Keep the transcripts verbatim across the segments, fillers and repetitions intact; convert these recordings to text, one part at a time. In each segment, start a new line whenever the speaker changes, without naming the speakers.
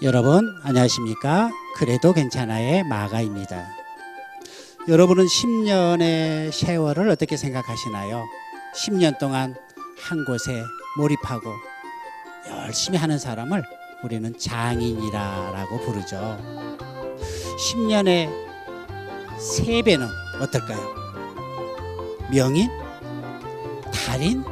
여러분 안녕하십니까? 그래도 괜찮아의 마가입니다. 여러분은 십 년의 세월을 어떻게 생각하시나요? 십 년 동안 한 곳에 몰입하고 열심히 하는 사람을 우리는 장인이라고 부르죠. 십 년의 세 배는 어떨까요? 명인, 달인,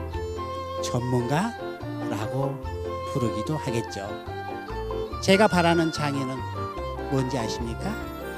전문가라고 부르기도 하겠죠. 제가 바라는 장인은 뭔지 아십니까?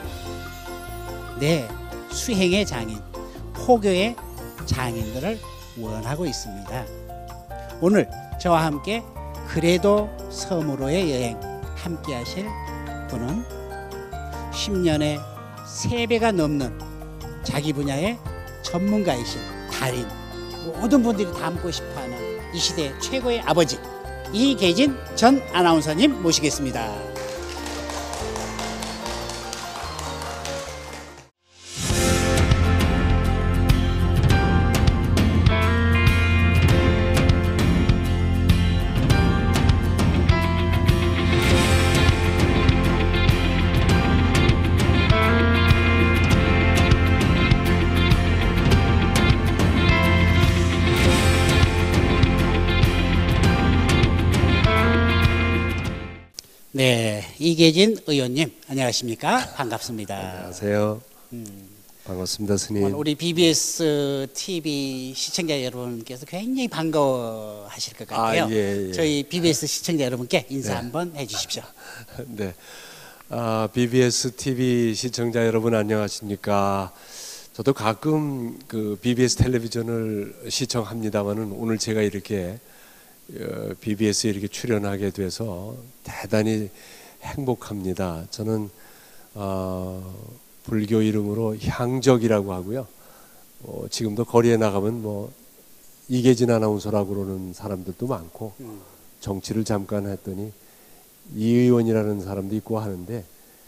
네, 수행의 장인, 포교의 장인들을 원하고 있습니다. 오늘 저와 함께 그래도 섬으로의 여행 함께 하실 분은 십 년에 세 배가 넘는 자기 분야의 전문가이신 달인, 모든 분들이 닮고 싶어하는 이 시대 최고의 아버지 이계진 전 아나운서님 모시겠습니다. 네, 이계진 의원님 안녕하십니까? 반갑습니다.
안녕하세요. 음. 반갑습니다, 스님.
우리 비비에스 티비 시청자 여러분께서 굉장히 반가워하실 것 같아요.
아, 예, 예.
저희 비비에스 시청자 여러분께 인사
네.
한번 해주십시오.
네, 아, 비비에스 티비 시청자 여러분 안녕하십니까? 저도 가끔 그 비비에스 텔레비전을 시청합니다만은 오늘 제가 이렇게 비비에스에 이렇게 출연하게 돼서 대단히 행복합니다. 저는 어, 불교 이름으로 향적이라고 하고요. 어, 지금도 거리에 나가면 뭐 이계진 아나운서라고 그러는 사람들도 많고 음. 정치를 잠깐 했더니 이 의원이라는 사람도 있고 하는데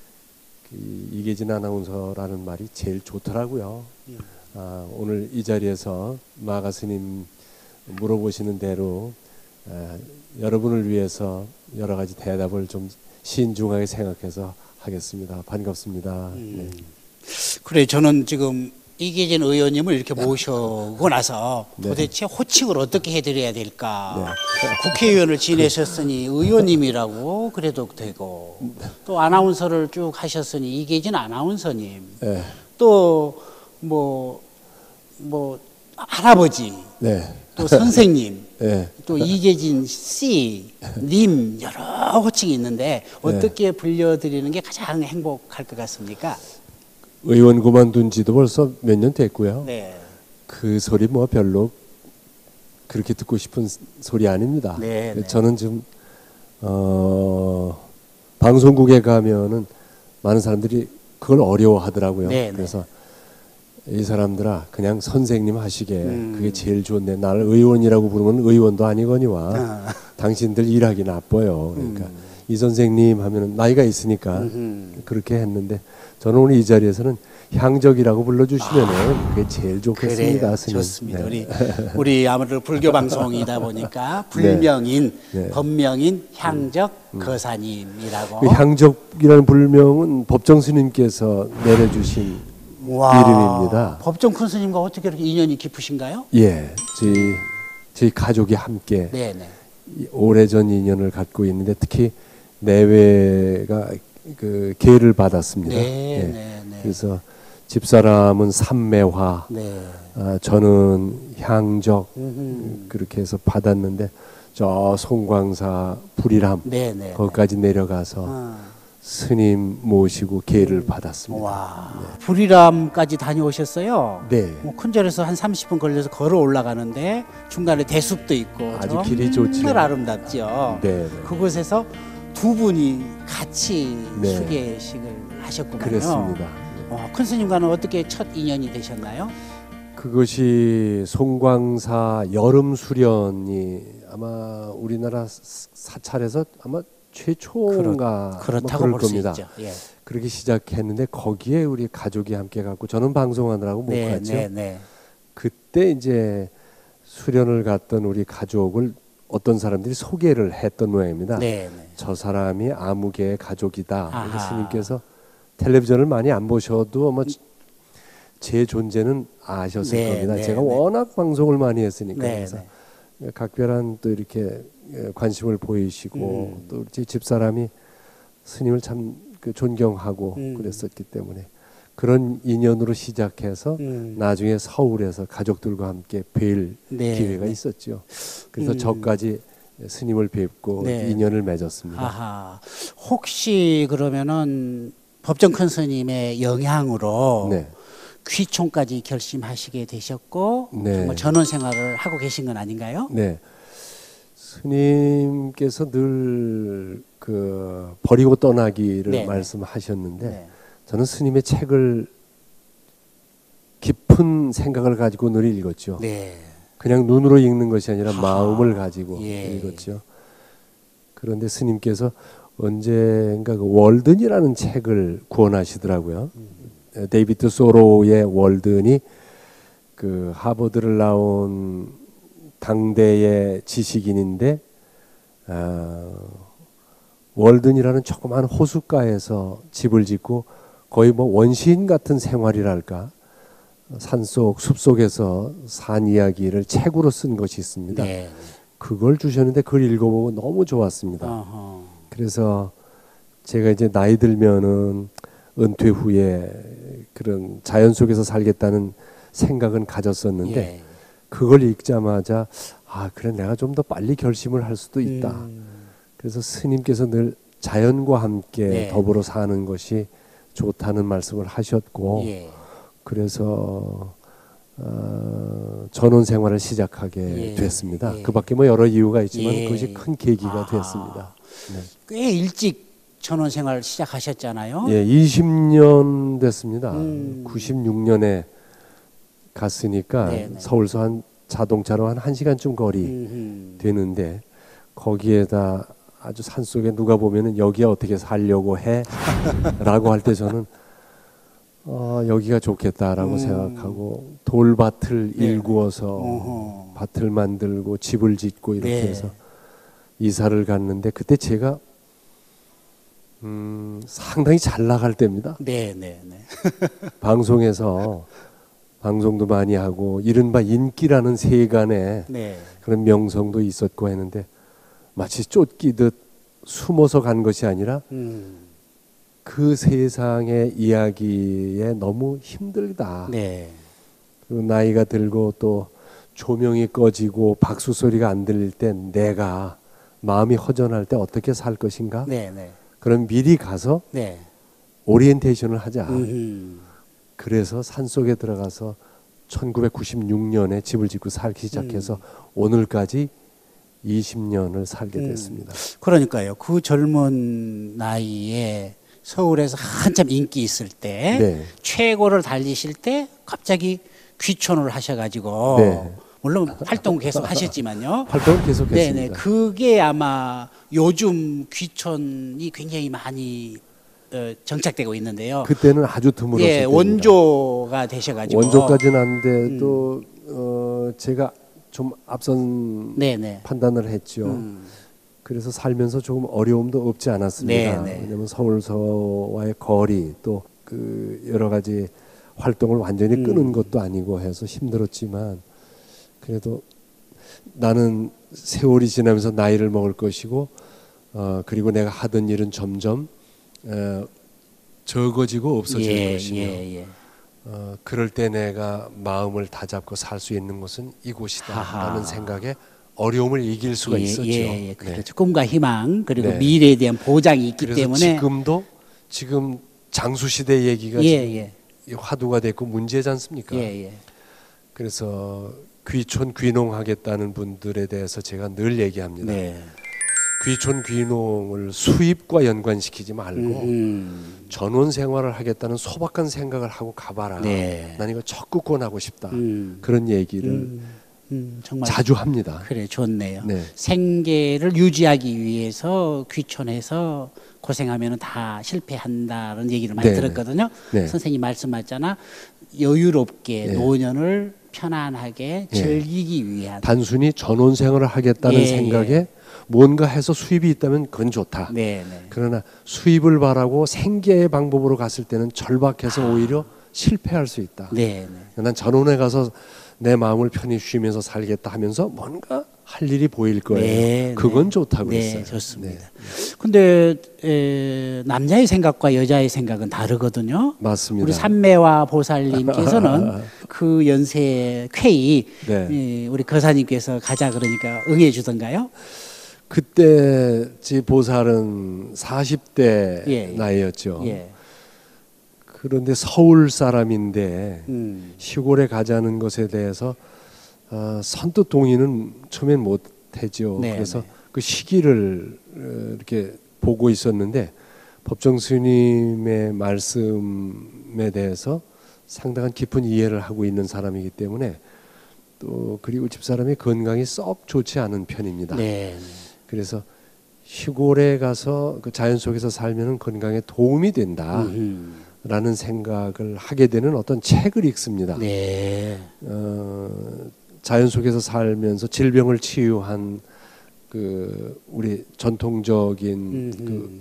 그 이계진 아나운서라는 말이 제일 좋더라고요. 음. 아, 오늘 이 자리에서 마가 스님 물어보시는 대로 에, 여러분을 위해서 여러 가지 대답을 좀 신중하게 생각해서 하겠습니다. 반갑습니다. 음. 네.
그래, 저는 지금 이계진 의원님을 이렇게 모셔고 나서
네.
도대체 호칭을 어떻게 해드려야 될까?
네.
국회의원을 지내셨으니 의원님이라고 그래도 되고, 또 아나운서를 쭉 하셨으니 이계진 아나운서님,
네.
또 뭐 뭐 할아버지,
네.
또 선생님,
네.
또 이계진 씨, 님 여러 호칭이 있는데 어떻게 불려드리는 게 가장 행복할 것 같습니까?
의원 그만둔 지도 벌써 몇 년 됐고요.
네.
그 소리 뭐 별로 그렇게 듣고 싶은 소리 아닙니다.
네, 네.
저는 좀 어, 방송국에 가면은 많은 사람들이 그걸 어려워하더라고요.
네,
그래서 이 사람들아 그냥 선생님 하시게
음.
그게 제일 좋네. 나를 의원이라고 부르면 의원도 아니거니와
아.
당신들 일하기 나빠요. 그러니까
음.
이 선생님 하면은 나이가 있으니까
음흠.
그렇게 했는데 저는 오늘 이 자리에서는 향적이라고 불러주시면은 아. 그게 제일 좋겠습니다.
그래요.
스님.
좋습니다.
네.
우리 우리 아무래도 불교 방송이다 보니까 불명인,
네.
법명인, 향적 음. 거사님이라고.
그 향적이라는 불명은 법정 스님께서 내려주신
와,
이름입니다.
법정 큰 스님과 어떻게 이렇게 인연이 깊으신가요?
예, 저희 저희 가족이 함께
네네.
오래전 인연을 갖고 있는데 특히 내외가 그 계를 받았습니다.
네,
예.
네, 네.
그래서 집사람은 삼매화,
네.
아, 저는 향적
음흠.
그렇게 해서 받았는데 저 송광사 불이람
네, 네.
거기까지 내려가서
아.
스님 모시고 계를 음. 받았습니다.
와, 네. 불이람까지 다녀오셨어요?
네.
뭐 큰절에서 한 삼십 분 걸려서 걸어 올라가는데 중간에 대숲도 있고
아주 길이 좋죠.
정말 아름답죠.
네, 네.
그곳에서 두 분이 같이
네.
수계식을 하셨구만요.
그랬습니다.
어, 큰 스님과는 어떻게 첫 인연이 되셨나요?
그것이 송광사 여름 수련이 아마 우리나라 사찰에서 아마 최초인가
그렇, 그렇다고
뭐
볼 수
겁니다.
있죠. 예.
그렇게 시작했는데 거기에 우리 가족이 함께 갔고 저는 방송하느라고 못
네,
갔죠.
네, 네.
그때 이제 수련을 갔던 우리 가족을 어떤 사람들이 소개를 했던 모양입니다.
네, 네.
저 사람이 아무개의 가족이다.
아하.
스님께서 텔레비전을 많이 안 보셔도 아마 제 존재는 아셨을
네,
겁니다.
네,
제가
네.
워낙 방송을 많이 했으니까.
네,
그래서
네.
각별한 또 이렇게 관심을 보이시고
음.
또 제 집사람이 스님을 참 그 존경하고
음.
그랬었기 때문에 그런 인연으로 시작해서
음.
나중에 서울에서 가족들과 함께 뵐
네,
기회가
네.
있었죠. 그래서
음.
저까지 스님을 뵙고
네.
인연을 맺었습니다.
아하. 혹시 그러면은 법정 큰 스님의 영향으로
네.
귀촌까지 결심하시게 되셨고
네.
정말 전원 생활을 하고 계신 건 아닌가요?
네. 스님께서 늘 그 버리고 떠나기를
네, 네.
말씀하셨는데
네.
저는 스님의 책을 깊은 생각을 가지고 늘 읽었죠.
네.
그냥 눈으로 읽는 것이 아니라
하하.
마음을 가지고
예.
읽었죠. 그런데 스님께서 언젠가 그 월든이라는 책을 구원하시더라고요.
음.
데이비드 소로우의 월든이 그 하버드를 나온 당대의 지식인인데 어, 월든이라는 조그만 호숫가에서 집을 짓고 거의 뭐 원시인 같은 생활이랄까 산속 숲속에서 산 이야기를 책으로 쓴 것이 있습니다.
네.
그걸 주셨는데 그걸 읽어보고 너무 좋았습니다.
어허.
그래서 제가 이제 나이 들면은 은퇴 후에 그런 자연 속에서 살겠다는 생각은 가졌었는데
예.
그걸 읽자마자 아 그래 내가 좀 더 빨리 결심을 할 수도 있다.
음.
그래서 스님께서 늘 자연과 함께
네.
더불어 사는 것이 좋다는 말씀을 하셨고
예.
그래서 어, 전원 생활을 시작하게
예.
됐습니다.
예.
그밖에 뭐 여러 이유가 있지만
예.
그것이 큰 계기가
아하.
됐습니다. 네.
꽤 일찍 전원 생활 시작하셨잖아요.
예, 이십 년 됐습니다.
음.
구십육 년에 갔으니까
네네.
서울서 한 자동차로 한 1시간쯤 거리
음흠.
되는데 거기에다 아주 산속에 누가 보면은 여기야 어떻게 살려고 해? 라고 할 때 저는 어, 여기가 좋겠다라고
음.
생각하고 돌밭을
네.
일구어서
어허.
밭을 만들고 집을 짓고 이렇게
네.
해서 이사를 갔는데 그때 제가 음, 상당히 잘 나갈 때입니다.
네, 네, 네.
방송에서 방송도 많이 하고 이른바 인기라는 세간에
네.
그런 명성도 있었고 했는데 마치 쫓기듯 숨어서 간 것이 아니라
음.
그 세상의 이야기에 너무 힘들다.
네.
그리고 나이가 들고 또 조명이 꺼지고 박수 소리가 안 들릴 때 내가 마음이 허전할 때 어떻게 살 것인가?
네, 네.
그럼 미리 가서
네.
오리엔테이션을 하자.
음흠.
그래서 산속에 들어가서 천구백구십육 년에 집을 짓고 살기 시작해서
음.
오늘까지 이십 년을 살게
음.
됐습니다.
그러니까요. 그 젊은 나이에 서울에서 한참 인기 있을 때
네.
최고를 달리실 때 갑자기 귀촌을 하셔가지고
네.
물론 활동 계속 하셨지만요.
활동을 계속했습니다.
네네. 그게 아마 요즘 귀촌이 굉장히 많이 어, 정착되고 있는데요.
그때는 아주 드물었을
예,
때입니다.
원조가 되셔가지고
원조까지는 안돼
음.
또 어, 제가 좀 앞선
네네.
판단을 했죠.
음.
그래서 살면서 조금 어려움도 없지 않았습니다.
네, 네.
왜냐하면 서울서와의 거리 또 그 여러 가지 활동을 완전히
음.
끊은 것도 아니고 해서 힘들었지만 그래도 나는 세월이 지나면서 나이를 먹을 것이고 어, 그리고 내가 하던 일은 점점 어, 적어지고 없어질
예,
것이며
예, 예.
어, 그럴 때 내가 마음을 다잡고 살 수 있는 곳은 이곳이다
하하.
라는 생각에 어려움을 이길 수가
예,
있었죠.
예, 예.
네.
그렇죠. 꿈과 희망 그리고
네.
미래에 대한 보장이 있기
그래서
때문에
지금도 지금 장수시대 얘기가
예,
지금
예.
화두가 됐고 문제지 않습니까?
예, 예.
그래서 귀촌 귀농하겠다는 분들에 대해서 제가 늘 얘기합니다.
네.
귀촌 귀농을 수입과 연관시키지 말고
음.
전원 생활을 하겠다는 소박한 생각을 하고 가봐라.
네.
난 이거 적극 권하고 싶다.
음.
그런 얘기를
음. 음, 정말
자주 합니다.
그래 좋네요.
네.
생계를 유지하기 위해서 귀촌해서 고생하면 다 실패한다는 얘기를 많이
네,
들었거든요.
네.
선생님 말씀하셨잖아. 여유롭게
네.
노년을 편안하게
예.
즐기기 위한.
단순히 전원생활을 하겠다는
예,
생각에
예.
뭔가 해서 수입이 있다면 그건 좋다.
네, 네.
그러나 수입을 바라고 생계의 방법으로 갔을 때는 절박해서
아.
오히려 실패할 수 있다.
네, 네.
난 전원에 가서 내 마음을 편히 쉬면서 살겠다 하면서 뭔가 할 일이 보일 거예요.
네,
그건
네.
좋다고
네,
그랬어요.
좋습니다.
네.
근데 에, 남자의 생각과 여자의 생각은 다르거든요.
맞습니다.
우리 삼매와 보살님께서는 그 연세의 쾌히
네.
이, 우리 거사님께서 가자 그러니까 응해 주던가요?
그때 제 보살은 사십 대
예, 예.
나이였죠.
예.
그런데 서울 사람인데
음.
시골에 가자는 것에 대해서 어, 선뜻 동의는 처음엔 못했죠.
네,
그래서
네.
그 시기를 어, 이렇게 보고 있었는데 법정 스님의 말씀에 대해서 상당한 깊은 이해를 하고 있는 사람이기 때문에 또 그리고 집사람이 건강이 썩 좋지 않은 편입니다.
네.
그래서 시골에 가서 그 자연 속에서 살면은 건강에 도움이 된다라는
음.
생각을 하게 되는 어떤 책을 읽습니다.
네.
어, 자연 속에서 살면서 질병을 치유한 그 우리 전통적인
음.
그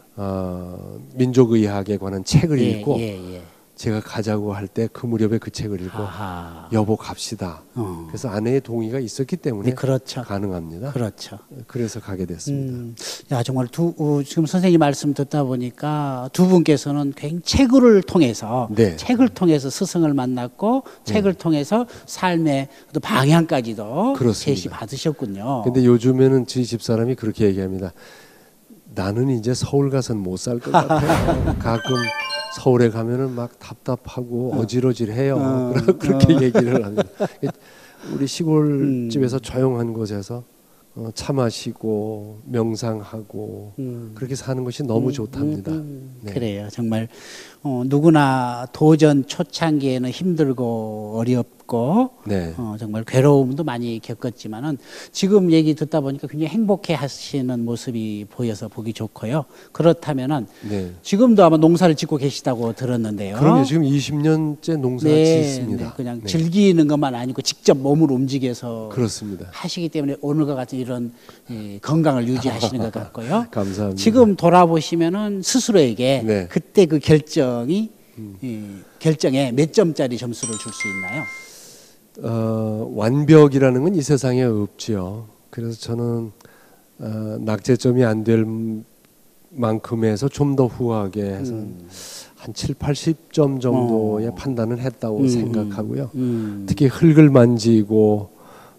어, 민족의학에 관한 책을
예,
읽고
예, 예.
제가 가자고 할 때 그 무렵에 그 책을 읽고
아하.
여보 갑시다.
어.
그래서 아내의 동의가 있었기 때문에
네, 그렇죠.
가능합니다.
그렇죠.
그래서 가게 됐습니다.
음, 야 정말 두 어, 지금 선생님 말씀 듣다 보니까 두 분께서는 굉장히 책을 통해서
네.
책을 통해서 스승을 만났고 책을 통해서 삶의 또 방향까지도
그렇습니다.
제시 받으셨군요.
근데 요즘에는 저희 집사람이 그렇게 얘기합니다. 나는 이제 서울 가서는 못 살 것 같아. 가끔 서울에 가면은 막 답답하고 어지러질해요.
어,
그렇게
어.
얘기를 합니다. 우리 시골집에서
음.
조용한 곳에서 어, 차 마시고 명상하고
음.
그렇게 사는 것이 너무 좋답니다.
음,
네.
그래요. 정말 어, 누구나 도전 초창기에는 힘들고 어렵고
네.
어, 정말 괴로움도 많이 겪었지만은 지금 얘기 듣다 보니까 굉장히 행복해 하시는 모습이 보여서 보기 좋고요. 그렇다면은
네.
지금도 아마 농사를 짓고 계시다고 들었는데요.
그럼요. 지금 이십 년째 농사
네,
짓습니다.
네, 그냥
네.
즐기는 것만 아니고 직접 몸을 움직여서
그렇습니다.
하시기 때문에 오늘과 같은 이런 이, 건강을 유지하시는 것 같고요.
감사합니다.
지금 돌아보시면은 스스로에게
네.
그때 그 결정이 이, 결정에 몇 점짜리 점수를 줄 수 있나요?
어, 완벽이라는 건 이 세상에 없지요. 그래서 저는 어, 낙제점이 안 될 만큼에서 좀 더 후하게 해서
음.
한 칠, 팔십 점 정도의
어.
판단을 했다고
음,
생각하고요.
음.
특히 흙을 만지고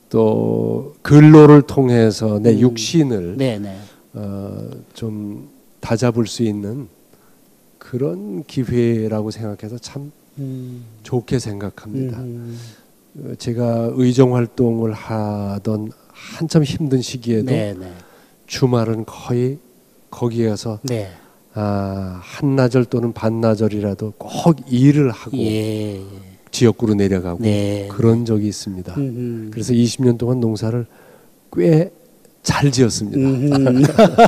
또 근로를 통해서 내
음.
육신을
네네.
어, 좀 다잡을 수 있는 그런 기회라고 생각해서 참
음.
좋게 생각합니다.
음.
어, 제가 의정 활동을 하던 한참 힘든 시기에도
네네.
주말은 거의 거기에 가서
네.
아, 한나절 또는 반나절이라도 꼭 일을 하고
예. 예.
지역구로 내려가고
네.
그런 적이 있습니다.
음.
그래서 이십 년 동안 농사를 꽤 잘 지었습니다.
음.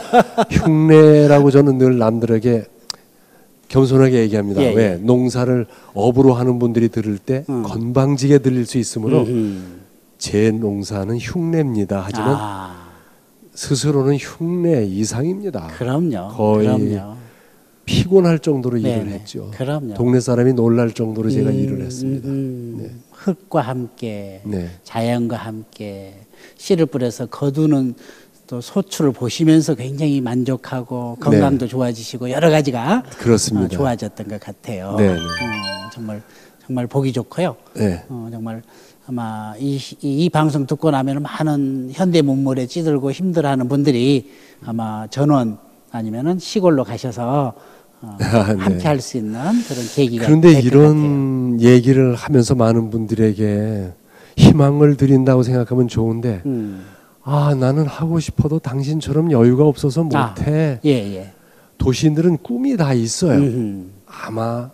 흉내라고 저는 늘 남들에게 겸손하게 얘기합니다.
예,
왜?
예.
농사를 업으로 하는 분들이 들을 때
음.
건방지게 들릴 수 있으므로
음.
제 농사는 흉내입니다. 하지만
아,
스스로는 흉내 이상입니다.
그럼요.
거의
그럼요.
피곤할 정도로 일을
네네.
했죠.
그럼요.
동네 사람이 놀랄 정도로 제가
음,
일을 했습니다.
음,
네.
흙과 함께
네.
자연과 함께 씨를 뿌려서 거두는 또 소출을 보시면서 굉장히 만족하고 건강도 좋아지시고 여러 가지가
네. 그렇습니다.
어, 좋아졌던 것 같아요.
네, 네.
어, 정말 정말 보기 좋고요.
네.
어, 정말 아마 이, 이, 이 방송 듣고 나면 많은 현대 문물에 찌들고 힘들어하는 분들이 아마 전원 아니면은 시골로 가셔서 어,
아, 네.
함께 할 수 있는 그런 계기가
그런데
될 것 같아요.
이런 얘기를 하면서 많은 분들에게 희망을 드린다고 생각하면 좋은데
음.
아 나는 하고 싶어도 당신처럼 여유가 없어서 못해.
예, 예.
도시인들은 꿈이 다 있어요.
음.
아마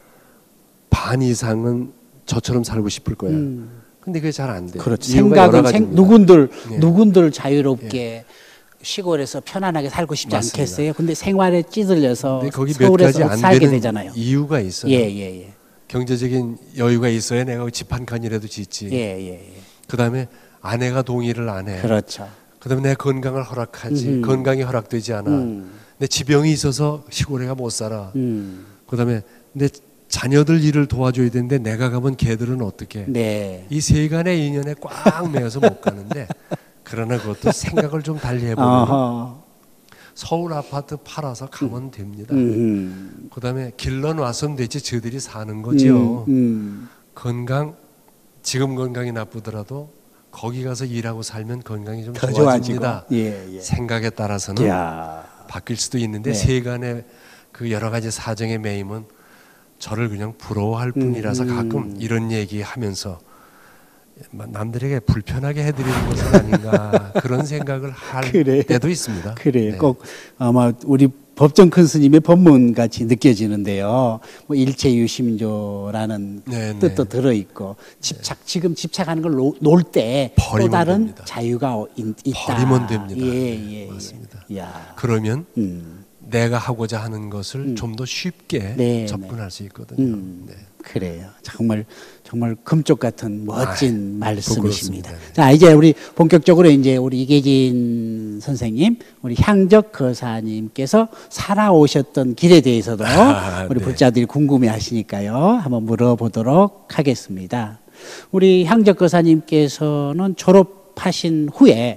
반 이상은 저처럼 살고 싶을 거예요.
음.
근데 그게 잘 안 돼요.
그렇죠.
이유가 여러
생각은 생,
가지입니다.
누군들
예.
누군들 자유롭게 시골에서 편안하게 살고 싶지
맞습니다.
않겠어요? 근데 생활에 찌들려서
근데 거기 몇
서울에서
가지 안
살게
되는
되잖아요.
이유가 있어요.
예, 예, 예.
경제적인 여유가 있어야 내가 집 한 칸이라도 짓지.
예, 예, 예.
그다음에 아내가 동의를 안 해.
그렇죠.
그다음에 내 건강을 허락하지.
음.
건강이 허락되지 않아.
음.
내 지병이 있어서 시골에 가 못 살아.
음.
그다음에 내 자녀들 일을 도와줘야 되는데 내가 가면 걔들은 어떻게?
네.
이 세간의 인연에 꽉 매여서 못 가는데 그러나 그것도 생각을 좀 달리 해보면
어허.
서울 아파트 팔아서 가면 됩니다.
음.
그다음에 길러 놨으면 되지 저들이 사는 거지요.
음. 음.
건강 지금 건강이 나쁘더라도 거기 가서 일하고 살면 건강이 좀
더
좋아집니다.
좋아지고. 예, 예.
생각에 따라서는
야.
바뀔 수도 있는데
네.
세간의 그 여러 가지 사정에 매임은 저를 그냥 부러워할 뿐이라서
음.
가끔 이런 얘기하면서 남들에게 불편하게 해드리는 것은 아닌가 그런 생각을 할
그래.
때도 있습니다.
그래,
네.
꼭 아마 우리 법정 큰 스님의 법문 같이 느껴지는데요. 뭐 일체유심조라는
네,
뜻도
네.
들어 있고 집착 지금 집착하는 걸 놀 때 또
버리면
다른
됩니다.
자유가 있, 있다.
버리면 됩니다.
예,
네,
예,
맞습니다.
예. 야,
그러면
음,
내가 하고자 하는 것을 좀 더 쉽게
네,
접근할 수 있거든요.
음,
네.
그래요. 정말 정말 금쪽 같은 멋진
아이,
말씀이십니다.
부끄럽습니다. 네.
자, 이제 우리 본격적으로 이제 우리 이계진 선생님, 우리 향적 거사님께서 살아오셨던 길에 대해서도
아,
우리
네.
불자들이 궁금해하시니까요. 한번 물어보도록 하겠습니다. 우리 향적 거사님께서는 졸업하신 후에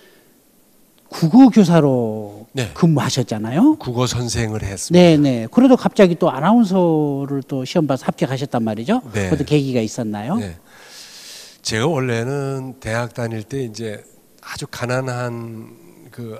국어 교사로
네.
근무하셨잖아요.
국어 선생을 했습니다.
네네. 그래도 갑자기 또 아나운서를 또 시험 봐서 합격하셨단 말이죠.
네.
그것도 계기가 있었나요?
네. 제가 원래는 대학 다닐 때 이제 아주 가난한 그,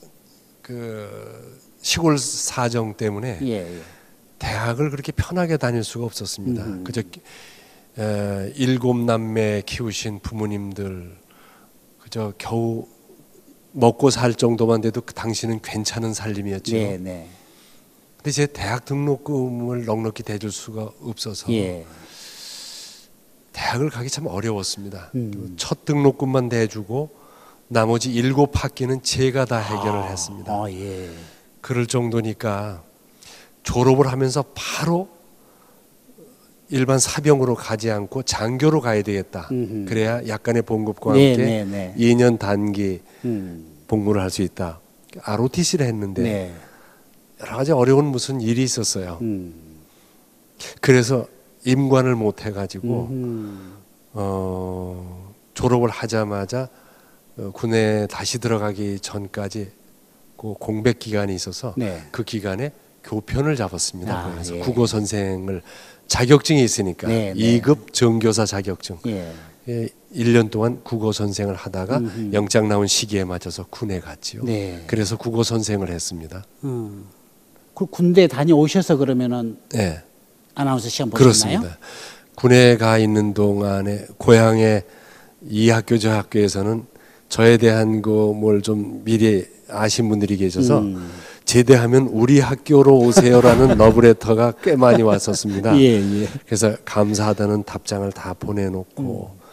그 시골 사정 때문에
예, 예.
대학을 그렇게 편하게 다닐 수가 없었습니다.
음.
그저 에, 일곱 남매 키우신 부모님들 그저 겨우 먹고 살 정도만 돼도 그 당시는 괜찮은 살림이었죠.
네, 네.
근데 제 대학 등록금을 넉넉히 대줄 수가 없어서
예.
대학을 가기 참 어려웠습니다.
음.
첫 등록금만 대주고 나머지 일곱 학기는 제가 다 해결을 했습니다.
어, 예.
그럴 정도니까 졸업을 하면서 바로 일반 사병으로 가지 않고 장교로 가야 되겠다.
음흠.
그래야 약간의 봉급과
네,
함께
네, 네.
이 년 단기
음.
복무를 할 수 있다. 알오티씨를 했는데
네.
여러 가지 어려운 무슨 일이 있었어요.
음.
그래서 임관을 못 해가지고
음.
어, 졸업을 하자마자 어, 군에 다시 들어가기 전까지 그 공백 기간이 있어서
네.
그 기간에 교편을 잡았습니다.
아,
그래서
예.
국어 선생을 자격증이 있으니까
네, 네.
이 급 정교사 자격증.
예.
예, 일 년 동안 국어 선생을 하다가
음흠.
영장 나온 시기에 맞춰서 군에 갔지요.
네.
그래서 국어 선생을 했습니다.
음. 그 군대 다녀오셔서 그러면은
네,
아나운서 시험 보셨나요?
그렇습니다. 군에 가 있는 동안에 고향의 이 학교 저 학교에서는 저에 대한 거 뭘 좀 미리 아신 분들이 계셔서
음.
제대하면 우리 학교로 오세요라는 러브레터가 꽤 많이 왔었습니다.
예, 예.
그래서 감사하다는 답장을 다 보내놓고 음.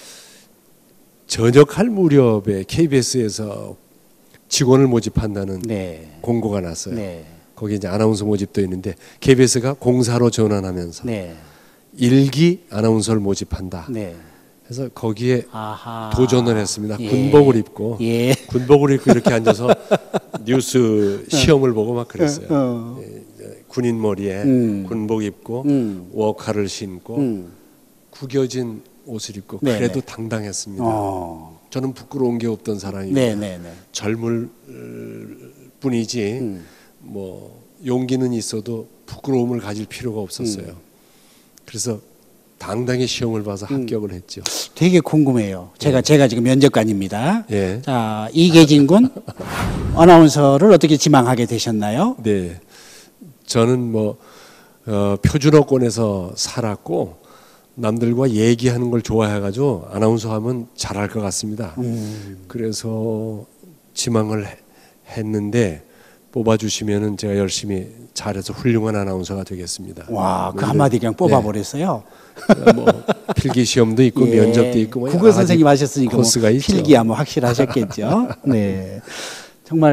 전역할 무렵에 케이비에스에서 직원을 모집한다는
네.
공고가 났어요.
네.
거기 이제 아나운서 모집도 있는데 케이비에스가 공사로 전환하면서
네.
일기 아나운서를 모집한다.
네.
그래서 거기에
아하.
도전을 했습니다.
예.
군복을 입고
예.
군복을 입고 이렇게 앉아서 뉴스 시험을 보고 막 그랬어요.
어.
예, 이제 군인 머리에
음.
군복 입고
음.
워카를 신고
음.
구겨진 옷을 입고
네네.
그래도 당당했습니다.
어.
저는 부끄러운 게 없던 사람이고
네, 네, 네.
젊을 뿐이지
음.
뭐 용기는 있어도 부끄러움을 가질 필요가 없었어요.
음.
그래서 당당히 시험을 봐서 합격을 했죠.
되게 궁금해요. 제가 제가 지금 면접관입니다.
예.
자, 이계진 군 아나운서를 어떻게 지망하게 되셨나요?
네. 저는 뭐 어, 표준어권에서 살았고 남들과 얘기하는 걸 좋아해가지고 아나운서 하면 잘할 것 같습니다.
음.
그래서 지망을 해- 했는데 뽑아주시면은 제가 열심히 잘해서 훌륭한 아나운서가 되겠습니다.
와, 그
뭐
한마디 그냥
이런-
뽑아버렸어요.
네. 뭐 필기 시험도 있고
예.
면접도 있고 뭐
국어
여러 가지
선생님 하셨으니까 뭐
코스가 있죠.
필기야 뭐 확실하셨겠죠. 네, 정말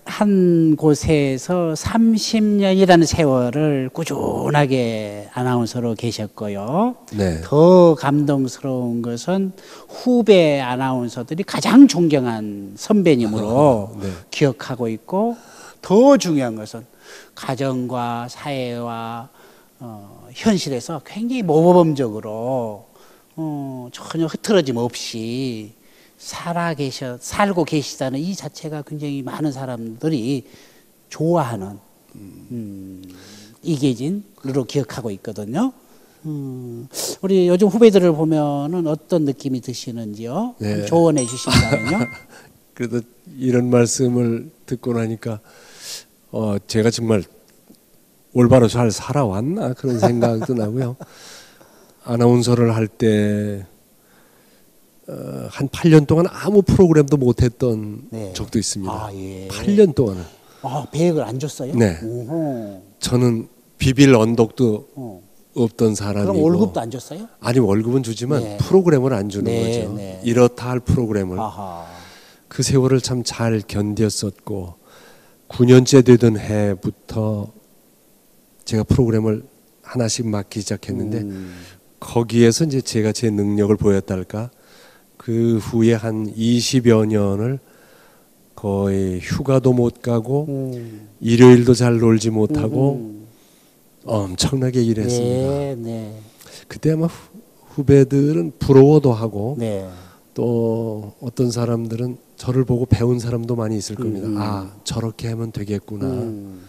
한 곳에서 삼십 년이라는 세월을 꾸준하게 아나운서로 계셨고요.
네.
더 감동스러운 것은 후배 아나운서들이 가장 존경한 선배님으로
네.
기억하고 있고, 더 중요한 것은 가정과 사회와 어, 현실에서 굉장히 모범적으로 어, 전혀 흐트러짐 없이 살아 계셔 살고 계시다는 이 자체가 굉장히 많은 사람들이 좋아하는 음, 이계진으로 기억하고 있거든요. 음, 우리 요즘 후배들을 보면은 어떤 느낌이 드시는지요?
네.
조언해 주신다면요.
그래도 이런 말씀을 듣고 나니까 어, 제가 정말 올바로 잘 살아왔나 그런 생각도 나고요. 아나운서를 할 때 어, 한 팔 년 동안 아무 프로그램도 못했던
네.
적도 있습니다.
아, 예.
팔 년 동안은.
아, 배역을 안 줬어요?
네.
오호.
저는 비빌 언덕도
어.
없던 사람이고.
그럼 월급도 안 줬어요?
아니 월급은 주지만
네.
프로그램을 안 주는
네,
거죠.
네.
이렇다 할 프로그램을.
아하.
그 세월을 참 잘 견뎠었고 구 년째 되던 해부터 제가 프로그램을 하나씩 맡기 시작했는데
음.
거기에서 이제 제가 제 능력을 보였달까. 그 후에 한 이십여 년을 거의 휴가도 못 가고
음.
일요일도 잘 놀지 못하고
음.
엄청나게 일했습니다.
네, 네.
그때 아마 후, 후배들은 부러워도 하고
네.
또 어떤 사람들은 저를 보고 배운 사람도 많이 있을 겁니다.
음.
아, 저렇게 하면 되겠구나.
음.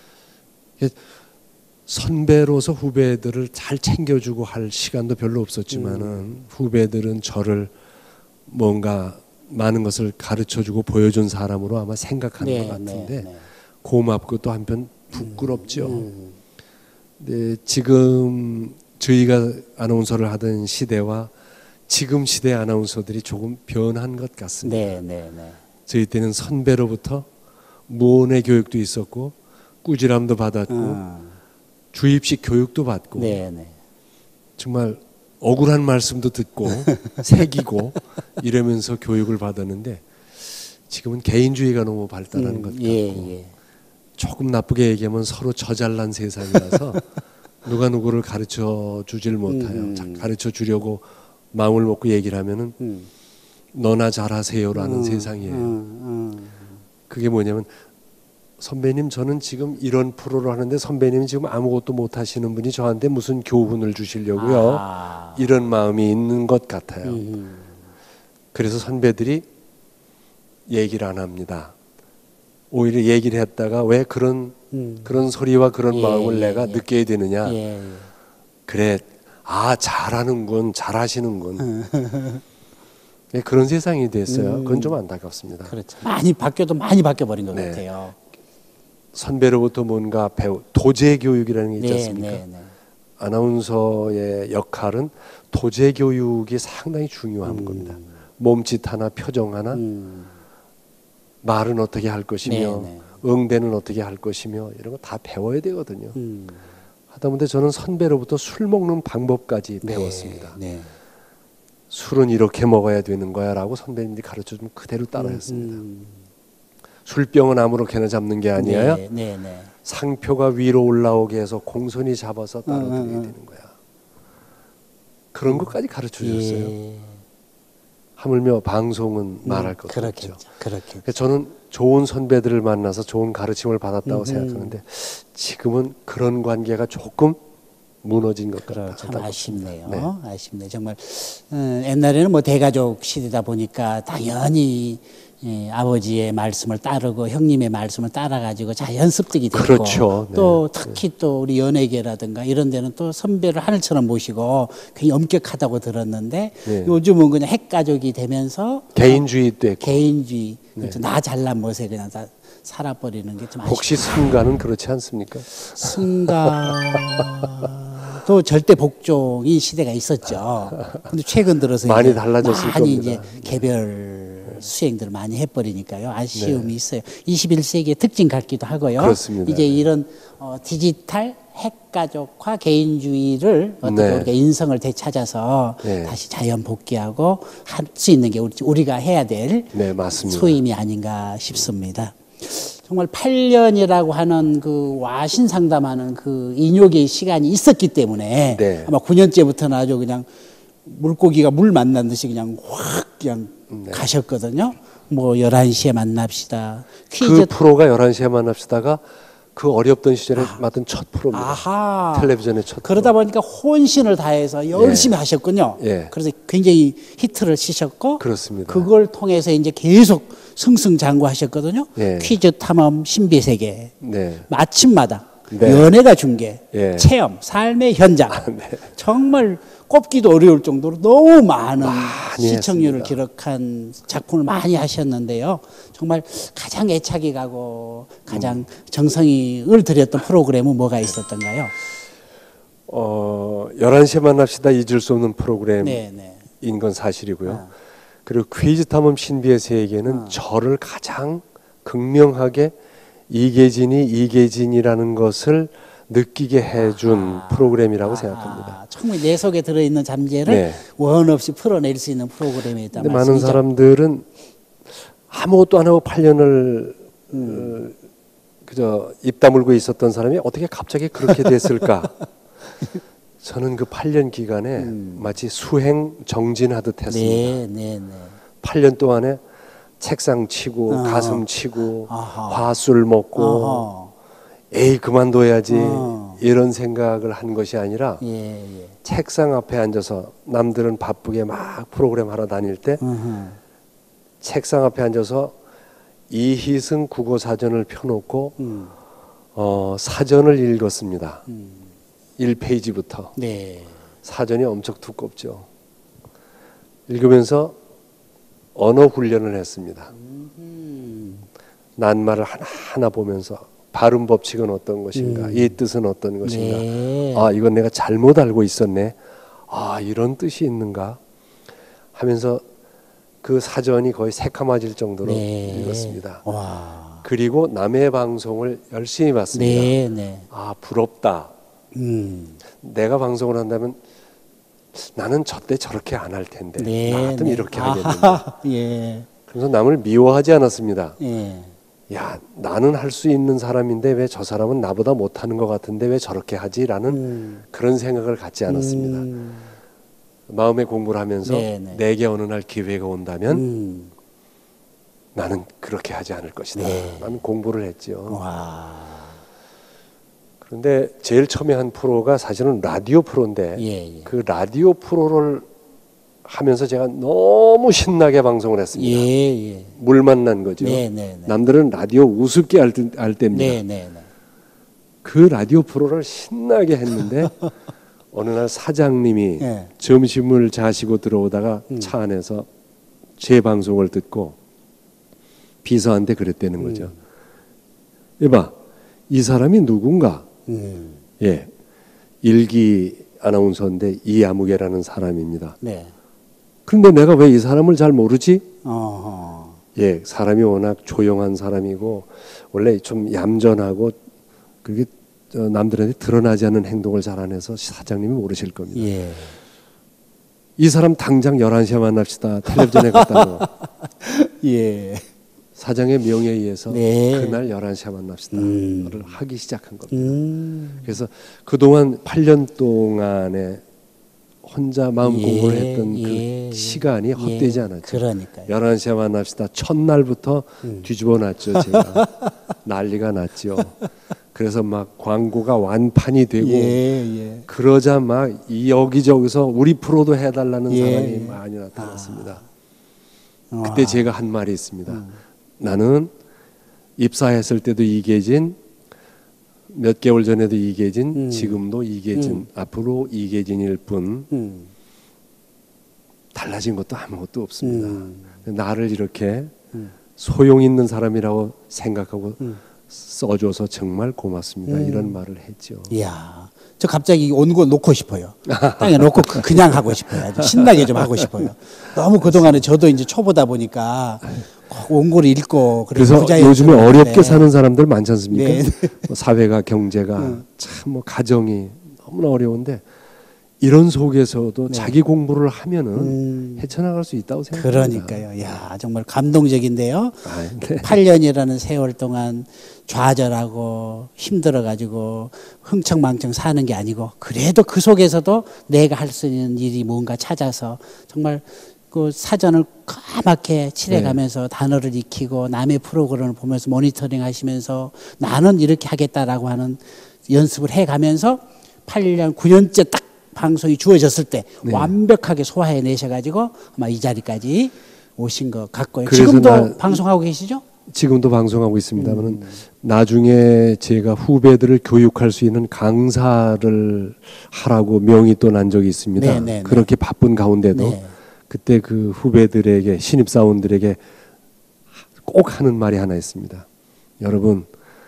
선배로서 후배들을 잘 챙겨주고 할 시간도 별로 없었지만은
음.
후배들은 저를 뭔가 많은 것을 가르쳐주고 보여준 사람으로 아마 생각하는
네,
것 같은데
네, 네.
고맙고 또 한편 부끄럽죠.
음.
근데 지금 저희가 아나운서를 하던 시대와 지금 시대 아나운서들이 조금 변한 것 같습니다.
네, 네, 네.
저희 때는 선배로부터 무언의 교육도 있었고 꾸지람도 받았고
음.
주입식 교육도 받고
네, 네.
정말 억울한 말씀도 듣고 새기고 이러면서 교육을 받았는데 지금은 개인주의가 너무 발달하는
음,
것 같고
예, 예.
조금 나쁘게 얘기하면 서로 저잘난 세상이라서 누가 누구를 가르쳐 주질 못해요.
음.
자, 가르쳐 주려고 마음을 먹고 얘기를 하면은
음.
너나 잘하세요라는
음,
세상이에요.
음, 음.
그게 뭐냐면 선배님 저는 지금 이런 프로를 하는데 선배님이 지금 아무것도 못 하시는 분이 저한테 무슨 교훈을 주시려고요.
아.
이런 마음이 있는 것 같아요.
음.
그래서 선배들이 얘기를 안 합니다. 오히려 얘기를 했다가 왜 그런
음.
그런 소리와 그런
예,
마음을
예,
내가
예.
느껴야 되느냐.
예.
그래, 아 잘하는군, 잘하시는군.
음.
예, 그런 세상이 됐어요.
음.
그건 좀 안타깝습니다.
그렇죠. 많이 바뀌어도 많이 바뀌어 버린 것
네.
같아요.
선배로부터 뭔가 배우 도제 교육이라는 게 있지
네,
않습니까?
네, 네.
아나운서의 역할은 도제 교육이 상당히 중요한
음.
겁니다. 몸짓 하나, 표정 하나,
음.
말은 어떻게 할 것이며,
네, 네.
응대는 어떻게 할 것이며 이런 거 다 배워야 되거든요.
음.
하다못해 저는 선배로부터 술 먹는 방법까지
네,
배웠습니다.
네.
술은 이렇게 먹어야 되는 거야라고 선배님들이 가르쳐주면 그대로 따라했습니다.
음.
술병은 아무렇게나 잡는 게 아니에요.
네, 네, 네.
상표가 위로 올라오게 해서 공손히 잡아서 따라드려야
음, 음, 음.
되는 거야. 그런 것까지 가르쳐 주셨어요.
예.
하물며 방송은 말할 것도
그렇겠죠.
없죠.
그렇겠죠.
그래서 저는 좋은 선배들을 만나서 좋은 가르침을 받았다고
음.
생각하는데 지금은 그런 관계가 조금 무너진 것
그래,
같다.
참 아쉽네요.
네.
아쉽네. 정말 어, 옛날에는 뭐 대가족 시대다 보니까 당연히 예, 아버지의 말씀을 따르고 형님의 말씀을 따라가지고 자연 습득이 되고
그렇죠. 네.
또 특히 또 우리 연예계라든가 이런 데는 또 선배를 하늘처럼 모시고 굉장히 엄격하다고 들었는데
네.
요즘은 그냥 핵가족이 되면서
개인주의도 있고
개인주의
네.
그렇죠. 나 잘난 멋에 그냥 다 살아버리는 게 좀 아쉽다.
혹시 승가는 그렇지 않습니까?
승가도 절대 복종이 시대가 있었죠. 근데 최근 들어서
많이
이제
달라졌을
많이
겁니다.
이제 개별 수행들을 많이 해버리니까요. 아쉬움이
네.
있어요. 이십일 세기의 특징 같기도 하고요.
그렇습니다.
이제 이런 어, 디지털 핵가족화 개인주의를 어떻게
네.
우리가 인성을 되찾아서
네.
다시 자연 복귀하고 할 수 있는 게 우리, 우리가 해야 될
네, 맞습니다.
소임이 아닌가 싶습니다. 정말 팔 년이라고 하는 그 와신 상담하는 그 인욕의 시간이 있었기 때문에
네.
아마 구 년째부터는 아주 그냥 물고기가 물 만난 듯이 그냥 확 그냥
네.
가셨거든요. 뭐 열한 시에 만납시다.
그
퀴즈
프로가 열한 시에 만납시다가 그 어렵던 시절에 아. 맡은 첫 프로입니다.
아하.
텔레비전의 첫
그러다
프로.
보니까 혼신을 다해서 열심히
예.
하셨군요.
예.
그래서 굉장히 히트를 치셨고
그렇습니다.
그걸 통해서 이제 계속 승승장구하셨거든요.
예.
퀴즈 탐험 신비세계
네.
마침마다
네.
연애가 중계
예.
체험 삶의 현장
네.
정말 꼽기도 어려울 정도로 너무 많은
많이
시청률을
했습니다.
기록한 작품을 많이 하셨는데요. 정말 가장 애착이 가고 가장
음.
정성을 들였던 프로그램은 뭐가 있었던가요?
어, 열한 시에 만납시다 잊을 수 없는 프로그램인
네, 네.
건 사실이고요.
아.
그리고 퀴즈 탐험 신비의 세계는
아.
저를 가장 극명하게 이계진이 이계진이라는 것을 느끼게 해준
아.
프로그램이라고
아,
생각합니다.
정말 내 속에 들어있는 잠재를
네.
원 없이 풀어낼 수 있는 프로그램이었단
근데
말씀이죠.
많은 사람들은 아무것도 안 하고 팔 년을 음. 어, 그저 입 다물고 있었던 사람이 어떻게 갑자기 그렇게 됐을까? 저는 그 팔 년 기간에 음. 마치 수행 정진하듯 했습니다.
네, 네, 네.
팔 년 동안에 책상 치고
어허.
가슴 치고
어허.
화술 먹고
어허.
에이 그만둬야지
어.
이런 생각을 한 것이 아니라
예, 예.
책상 앞에 앉아서 남들은 바쁘게 막 프로그램 하러 다닐 때
어허.
책상 앞에 앉아서 이희승 국어사전을 펴놓고
음.
어, 사전을 읽었습니다.
음.
일 페이지부터.
네.
사전이 엄청 두껍죠. 읽으면서 언어 훈련을 했습니다.
음.
낱말을 하나하나 보면서 발음 법칙은 어떤 것인가,
음.
이 뜻은 어떤 것인가.
네.
아, 이건 내가 잘못 알고 있었네. 아, 이런 뜻이 있는가 하면서 그 사전이 거의 새까마질 정도로
네.
읽었습니다.
와.
그리고 남의 방송을 열심히 봤습니다.
네, 네.
아, 부럽다.
음.
내가 방송을 한다면 나는 저때 저렇게 안 할 텐데
네,
나 같으면
네.
이렇게
아하,
하겠는데.
예.
그래서 남을 미워하지 않았습니다.
예.
야, 나는 할 수 있는 사람인데 왜 저 사람은 나보다 못하는 것 같은데 왜 저렇게 하지라는
음.
그런 생각을 갖지 않았습니다.
음.
마음의 공부를 하면서
네, 네.
내게 어느 날 기회가 온다면
음.
나는 그렇게 하지 않을 것이다.
네.
나는 공부를 했죠.
와.
그런데 제일 처음에 한 프로가 사실은 라디오 프로인데
예, 예.
그 라디오 프로를 하면서 제가 너무 신나게 방송을 했습니다.
예, 예.
물 만난 거죠.
네, 네, 네.
남들은 라디오 우습게 할, 때- 할 때입니다.
네, 네, 네.
그 라디오 프로를 신나게 했는데 어느 날 사장님이
예.
점심을 자시고 들어오다가
음.
차 안에서 제 방송을 듣고 비서한테 그랬다는 거죠.
음.
이봐, 이 사람이 누군가?
음.
예, 일기 아나운서인데 이아무개라는 사람입니다.
네.
그런데 내가 왜 이 사람을 잘 모르지?
어허.
예, 사람이 워낙 조용한 사람이고 원래 좀 얌전하고 그게 저 남들한테 드러나지 않는 행동을 잘 안 해서 사장님이 모르실 겁니다.
예.
이 사람 당장 열한 시에 만납시다. 텔레비전에 갔다고.
예.
사장의 명예에 의해서
네.
그날 열한 시에 만납시다.
음.
를 하기 시작한 겁니다.
음.
그래서 그동안 팔 년 동안에 혼자 마음
예,
공부를 했던
예,
그 시간이 헛되지
예.
않았죠.
그러니까요.
열한 시에 만납시다. 첫날부터
음.
뒤집어 놨죠. 제가. 난리가 났죠. 그래서 막 광고가 완판이 되고
예, 예.
그러자 막 여기저기서 우리 프로도 해달라는
예.
사람이 많이 나타났습니다.
아.
그때 제가 한 말이 있습니다. 음. 나는 입사했을 때도 이계진, 몇 개월 전에도 이계진,
음.
지금도 이계진,
음.
앞으로 이계진일 뿐
음.
달라진 것도 아무것도 없습니다.
음.
나를 이렇게
음.
소용 있는 사람이라고 생각하고
음.
써줘서 정말 고맙습니다.
음.
이런 말을 했죠.
이야, 저 갑자기 온 거 놓고 싶어요. 땅에 놓고 그- 그냥 하고 싶어요. 아주 신나게 좀 하고 싶어요. 너무 그동안에 저도 이제 초보다 보니까 꼭 원고를 읽고
그래서
부자의
요즘에
연습을
어렵게
하는데
사는 사람들 많지 않습니까?
네.
뭐 사회가 경제가
음.
참 뭐 가정이 너무나 어려운데 이런 속에서도
네.
자기 공부를 하면은
음.
헤쳐나갈 수 있다고 생각합니다.
그러니까요. 야, 정말 감동적인데요.
아, 네.
팔 년이라는 세월 동안 좌절하고 힘들어가지고 흥청망청 사는 게 아니고 그래도 그 속에서도 내가 할 수 있는 일이 뭔가 찾아서 정말 그 사전을 까맣게 칠해가면서 네. 단어를 익히고 남의 프로그램을 보면서 모니터링 하시면서 나는 이렇게 하겠다라고 하는 연습을 해가면서 팔 년, 구 년째 딱 방송이 주어졌을 때 네. 완벽하게 소화해 내셔가지고 아마 이 자리까지 오신 것 같고요. 지금도 나, 방송하고 계시죠?
지금도 방송하고 있습니다만 음. 나중에 제가 후배들을 교육할 수 있는 강사를 하라고 명이 또 난 적이 있습니다. 네네네. 그렇게 바쁜 가운데도 네. 그때 그 후배들에게 신입사원들에게 꼭 하는 말이 하나 있습니다. 여러분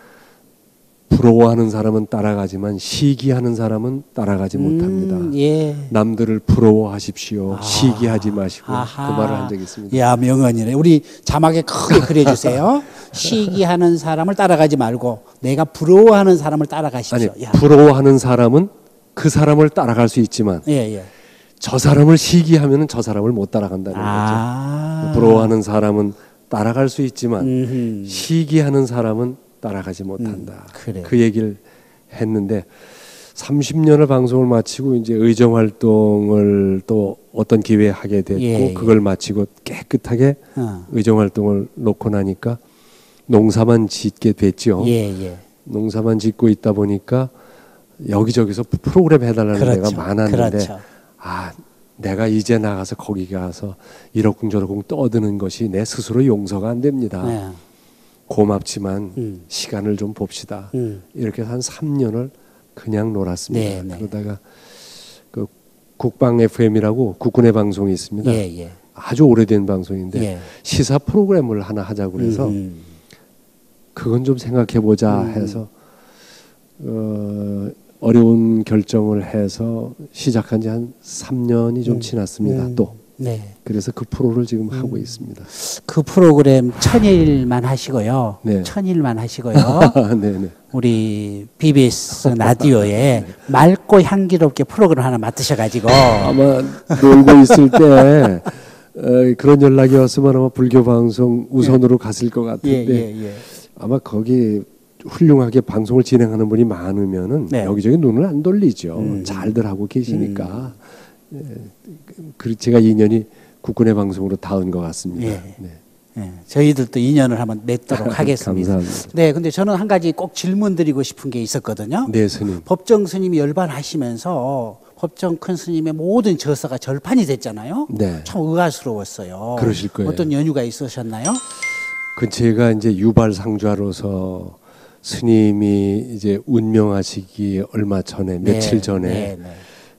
부러워하는 사람은 따라가지만 시기하는 사람은 따라가지 음, 못합니다. 예. 남들을 부러워하십시오. 아, 시기하지 마시고 아하. 그 말을 한 적이 있습니다.
야, 명언이네. 우리 자막에 크게 그려주세요. 시기하는 사람을 따라가지 말고 내가 부러워하는 사람을 따라가십시오.
아니, 야. 부러워하는 사람은 그 사람을 따라갈 수 있지만 예, 예. 저 사람을 시기하면 저 사람을 못 따라간다는 아. 거죠. 부러워하는 사람은 따라갈 수 있지만 음흠. 시기하는 사람은 따라가지 못한다. 음, 그래. 그 얘기를 했는데 삼십 년을 방송을 마치고 이제 의정 활동을 또 어떤 기회에 하게 됐고 예, 그걸 예. 마치고 깨끗하게 어. 의정 활동을 놓고 나니까 농사만 짓게 됐죠. 예, 예. 농사만 짓고 있다 보니까 여기저기서 프로그램 해달라는 그렇죠. 데가 많았는데 그렇죠. 아 내가 이제 나가서 거기 가서 이러쿵저러쿵 떠드는 것이 내 스스로 용서가 안 됩니다. 네. 고맙지만 음. 시간을 좀 봅시다. 음. 이렇게 한 삼 년을 그냥 놀았습니다. 네, 네. 그러다가 그 국방 에프엠이라고 국군의 방송이 있습니다. 예, 예. 아주 오래된 방송인데 예. 시사 프로그램을 하나 하자고 그래서 음. 그건 좀 생각해보자 음. 해서 어, 어려운 결정을 해서 시작한 지 한 삼 년이 좀 음. 지났습니다. 음. 또. 네. 그래서 그 프로를 지금 음. 하고 있습니다.
그 프로그램 천일만 하시고요. 네. 천일만 하시고요. 네네. 우리 비비에스 라디오에 네. 맑고 향기롭게 프로그램 하나 맡으셔가지고
아마 놀고 있을 때 어, 그런 연락이 왔으면 아마 불교 방송 우선으로 네. 갔을 것 같은데 예, 예, 예. 아마 거기 훌륭하게 방송을 진행하는 분이 많으면은 네. 여기저기 눈을 안 돌리죠. 음. 잘들 하고 계시니까. 음. 예, 그 제가 인연이 국군의 방송으로 닿은 것 같습니다. 예. 네.
예, 저희들도 인연을 한번 맺도록 하겠습니다.
감사합니다.
네, 근데 저는 한 가지 꼭 질문 드리고 싶은 게 있었거든요.
네, 스님.
법정 스님이 열반하시면서 법정 큰 스님의 모든 저서가 절판이 됐잖아요. 네. 참 의아스러웠어요.
그러실 거예요.
어떤 연유가 있으셨나요?
그 제가 이제 유발상좌로서 스님이 이제 운명하시기 얼마 전에 네, 며칠 전에 네, 네.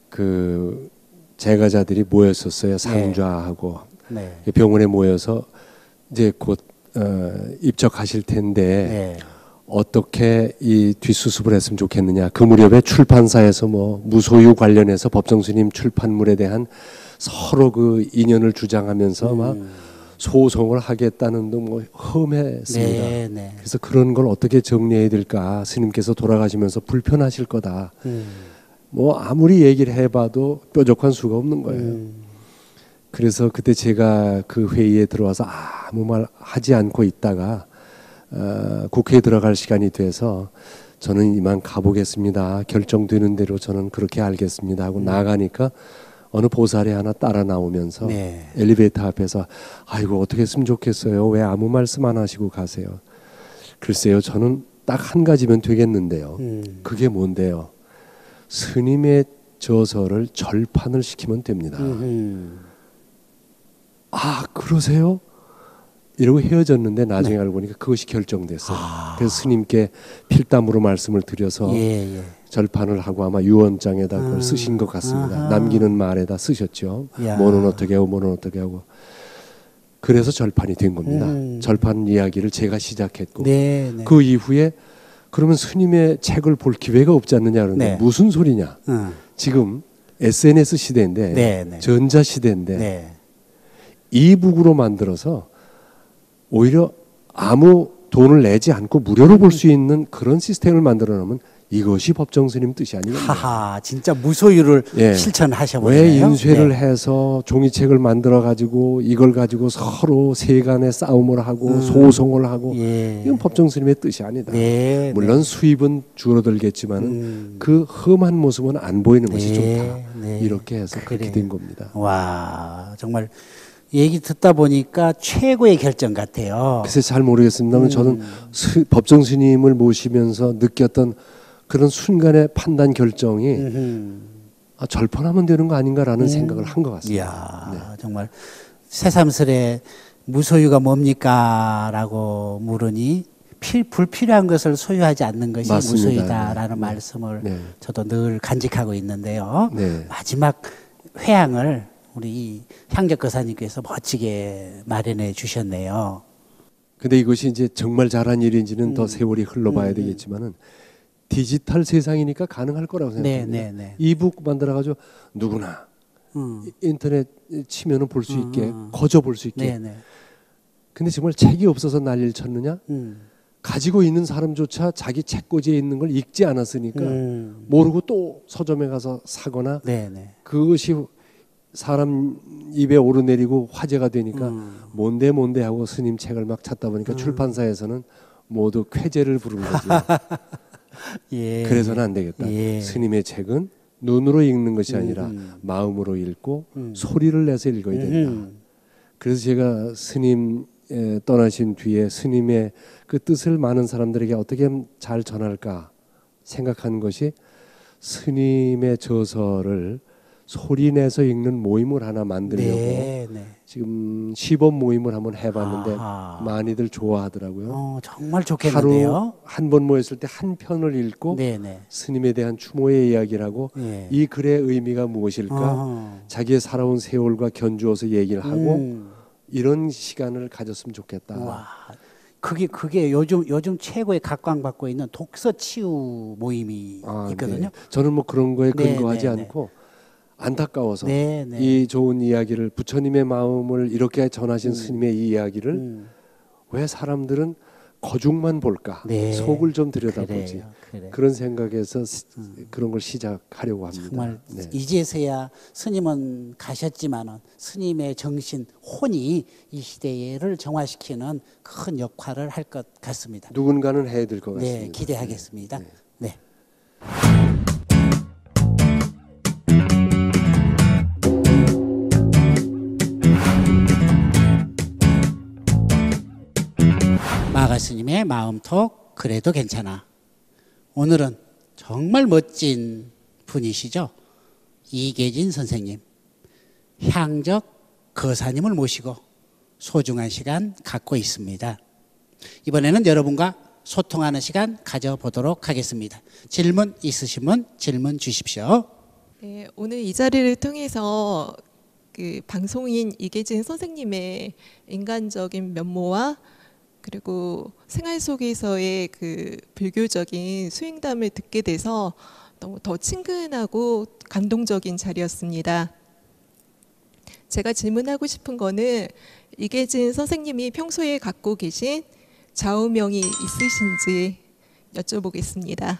그 제가자들이 모였었어요. 상좌하고 네. 네. 병원에 모여서 이제 곧 어, 입적하실 텐데 네. 어떻게 이 뒷수습을 했으면 좋겠느냐. 그 무렵에 출판사에서 뭐 무소유 관련해서 법정스님 출판물에 대한 서로 그 인연을 주장하면서 음. 막 소송을 하겠다는 등 뭐 험했습니다. 네, 네. 그래서 그런 걸 어떻게 정리해야 될까. 스님께서 돌아가시면서 불편하실 거다. 음. 뭐 아무리 얘기를 해봐도 뾰족한 수가 없는 거예요. 음. 그래서 그때 제가 그 회의에 들어와서 아무 말 하지 않고 있다가 어, 국회에 들어갈 시간이 돼서 저는 이만 가보겠습니다. 결정되는 대로 저는 그렇게 알겠습니다 하고 음. 나가니까 어느 보살이 하나 따라 나오면서 네. 엘리베이터 앞에서 아이고 어떻게 했으면 좋겠어요. 왜 아무 말씀 안 하시고 가세요. 글쎄요. 저는 딱 한 가지면 되겠는데요. 음. 그게 뭔데요. 스님의 저서를 절판을 시키면 됩니다. 음흠. 아 그러세요? 이러고 헤어졌는데 나중에 네. 알고 보니까 그것이 결정됐어요. 아. 그래서 스님께 필담으로 말씀을 드려서 예, 예. 절판을 하고 아마 유언장에다 음. 그걸 쓰신 것 같습니다. 아하. 남기는 말에다 쓰셨죠. 야. 뭐는 어떻게 하고 뭐는 어떻게 하고. 그래서 절판이 된 겁니다. 음. 절판 이야기를 제가 시작했고 네, 네. 그 이후에 그러면 스님의 책을 볼 기회가 없지 않느냐 그러는데 네. 무슨 소리냐. 음. 지금 에스엔에스 시대인데 네, 네. 전자 시대인데 네. 이북으로 만들어서 오히려 아무 돈을 내지 않고 무료로 볼 수 있는 그런 시스템을 만들어 놓으면 이것이 법정 스님 뜻이 아니겠냐.
하하, 진짜 무소유를
예.
실천하셔버리네요.
왜 인쇄를
네.
해서 종이책을 만들어 가지고 이걸 가지고 서로 세간의 싸움을 하고
음.
소송을 하고
예.
이건 법정 스님의 뜻이 아니다.
네,
물론
네.
수입은 줄어들겠지만
음.
그 험한 모습은 안 보이는 것이
네,
좋다.
네.
이렇게 해서 그렇게
그래요.
된 겁니다.
와, 정말 얘기 듣다 보니까 최고의 결정 같아요.
그래서 잘 모르겠습니다만
음.
저는 수, 법정 스님을 모시면서 느꼈던 그런 순간의 판단 결정이
음흠.
아, 절판하면 되는 거 아닌가라는
음.
생각을 한 것 같습니다.
이야,
네.
정말 새삼스레 무소유가 뭡니까라고 물으니 필, 불필요한 것을 소유하지 않는 것이
맞습니다.
무소유다라는
네.
말씀을
네.
저도 늘 간직하고 있는데요.
네.
마지막 회양을 우리 향적 거사님께서 멋지게 마련해 주셨네요.
근데 이것이 이제 정말 잘한 일인지는
음.
더 세월이 흘러봐야
음.
되겠지만은 디지털 세상이니까 가능할 거라고
네,
생각합니다.
네, 네.
이북 만들어가지고 누구나
음.
인터넷 치면은 볼 수 있게
음.
거저 볼 수 있게.
네, 네.
근데 정말 책이 없어서 난리를 쳤느냐?
음.
가지고 있는 사람조차 자기 책꽂이에 있는 걸 읽지 않았으니까
음.
모르고 또 서점에 가서 사거나
네, 네.
그것이 사람 입에 오르내리고 화제가 되니까
음.
뭔데 뭔데 하고 스님 책을 막 찾다 보니까
음.
출판사에서는 모두 쾌재를 부른 거죠.
예.
그래서는 안 되겠다.
예.
스님의 책은 눈으로 읽는 것이 아니라
음.
마음으로 읽고
음.
소리를 내서 읽어야 된다.
음.
그래서 제가 스님 에, 떠나신 뒤에 스님의 그 뜻을 많은 사람들에게 어떻게 하면 잘 전할까 생각한 것이 스님의 저서를 소리 내서 읽는 모임을 하나 만들려고
네, 네.
지금 시범 모임을 한번 해봤는데
아하.
많이들 좋아하더라고요.
어, 정말 좋겠는데요.
하루 한 번 모였을 때 한 편을 읽고
네, 네.
스님에 대한 추모의 이야기를 하고
예.
이 글의 의미가 무엇일까
어허.
자기의 살아온 세월과 견주어서 얘기를 하고
음.
이런 시간을 가졌으면 좋겠다.
와, 그게 그게 요즘 요즘 최고의 각광받고 있는 독서 치유 모임이
아,
있거든요.
네. 저는 뭐 그런 거에
네,
근거하지
네, 네.
않고 안타까워서
네, 네.
이 좋은 이야기를 부처님의 마음을 이렇게 전하신
음.
스님의 이 이야기를
음.
왜 사람들은 거중만 볼까?
네.
속을 좀 들여다보지.
그래요, 그래.
그런 생각에서 시- 그런 걸 시작하려고 합니다.
정말
네.
이제서야 스님은 가셨지만은 스님의 정신 혼이 이 시대를 정화시키는 큰 역할을 할 것 같습니다.
누군가는 해야 될 것 같습니다.
네, 기대하겠습니다.
네.
네. 마가 스님의 마음톡 그래도 괜찮아. 오늘은 정말 멋진 분이시죠. 이계진 선생님, 향적 거사님을 모시고 소중한 시간 갖고 있습니다. 이번에는 여러분과 소통하는 시간 가져보도록 하겠습니다. 질문 있으시면 질문 주십시오.
네, 오늘 이 자리를 통해서 그 방송인 이계진 선생님의 인간적인 면모와 그리고 생활 속에서의 그 불교적인 수행담을 듣게 돼서 너무 더 친근하고 감동적인 자리였습니다. 제가 질문하고 싶은 거는 이계진 선생님이 평소에 갖고 계신 좌우명이 있으신지 여쭤보겠습니다.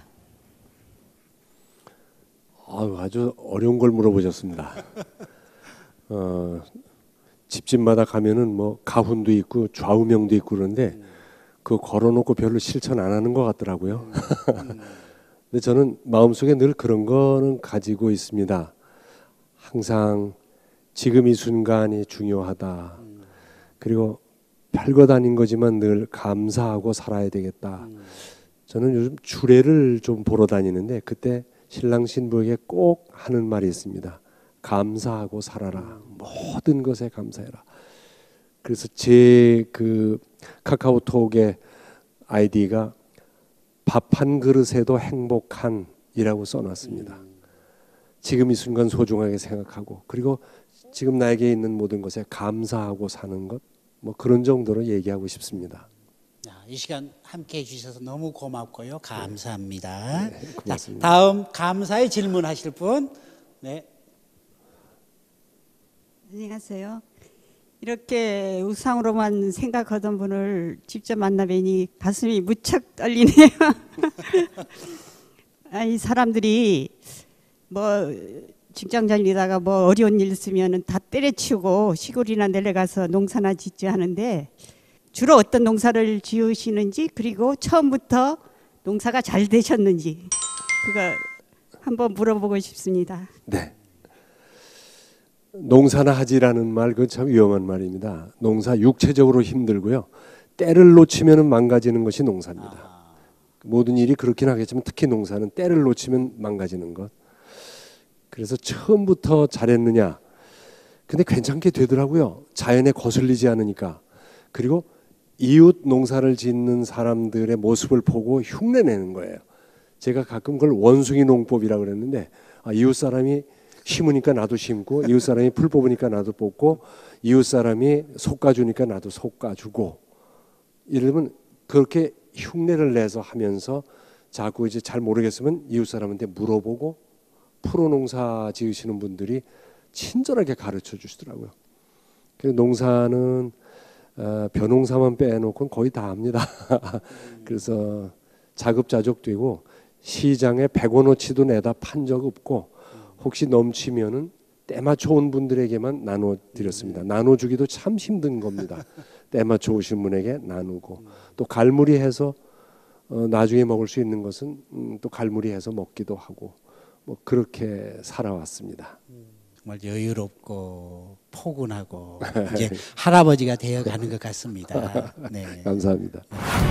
아유, 아주 어려운 걸 물어보셨습니다. 어, 집집마다 가면은 뭐 가훈도 있고 좌우명도 있고 그런데 그거 걸어놓고 별로 실천 안 하는 것 같더라고요. 근데 저는 마음속에 늘 그런 거는 가지고 있습니다. 항상 지금 이 순간이 중요하다. 그리고 별것 아닌 거지만 늘 감사하고 살아야 되겠다. 저는 요즘 주례를 좀 보러 다니는데 그때 신랑 신부에게 꼭 하는 말이 있습니다. 감사하고 살아라. 모든 것에 감사해라. 그래서 제 그 카카오톡의 아이디가 밥 한 그릇에도 행복한이라고 써놨습니다. 지금 이 순간 소중하게 생각하고 그리고 지금 나에게 있는 모든 것에 감사하고 사는 것 뭐 그런 정도로 얘기하고 싶습니다.
자, 이 시간 함께해 주셔서 너무 고맙고요. 감사합니다.
네,
자,
고맙습니다.
다음 감사의 질문하실 분. 네.
안녕하세요. 이렇게 우상으로만 생각하던 분을 직접 만나 뵈니 가슴이 무척 떨리네요. 아이 사람들이 뭐 직장 다니다가 뭐 어려운 일 있으면은 다 때려치우고 시골이나 내려가서 농사나 짓지 하는데 주로 어떤 농사를 지으시는지 그리고 처음부터 농사가 잘 되셨는지 그거 한번 물어보고 싶습니다.
네. 농사나 하지라는 말 그건 참 위험한 말입니다. 농사 육체적으로 힘들고요. 때를 놓치면 망가지는 것이 농사입니다.
아.
모든 일이 그렇긴 하겠지만 특히 농사는 때를 놓치면 망가지는 것. 그래서 처음부터 잘했느냐. 근데 괜찮게 되더라고요. 자연에 거슬리지 않으니까. 그리고 이웃 농사를 짓는 사람들의 모습을 보고 흉내내는 거예요. 제가 가끔 그걸 원숭이 농법이라고 그랬는데 아, 이웃 사람이 심으니까 나도 심고 이웃 사람이 풀 뽑으니까 나도 뽑고 이웃 사람이 솎아주니까 나도 솎아주고 이러면 그렇게 흉내를 내서 하면서 자꾸 이제 잘 모르겠으면 이웃 사람한테 물어보고 프로 농사 지으시는 분들이 친절하게 가르쳐 주시더라고요. 그래서 농사는 어, 벼농사만 빼놓고는 거의 다 합니다. 그래서 자급자족되고 시장에 백 원어치도 내다 판 적 없고 혹시 넘치면은 때 맞춰 온 분들에게만 나눠 드렸습니다. 나눠주기도 참 힘든 겁니다. 때 맞춰 오신 분에게 나누고 또 갈무리해서 어, 나중에 먹을 수 있는 것은 음, 또 갈무리해서 먹기도 하고 뭐 그렇게 살아왔습니다.
정말 여유롭고 포근하고 이제 할아버지가 되어가는 것 같습니다. 네.
감사합니다.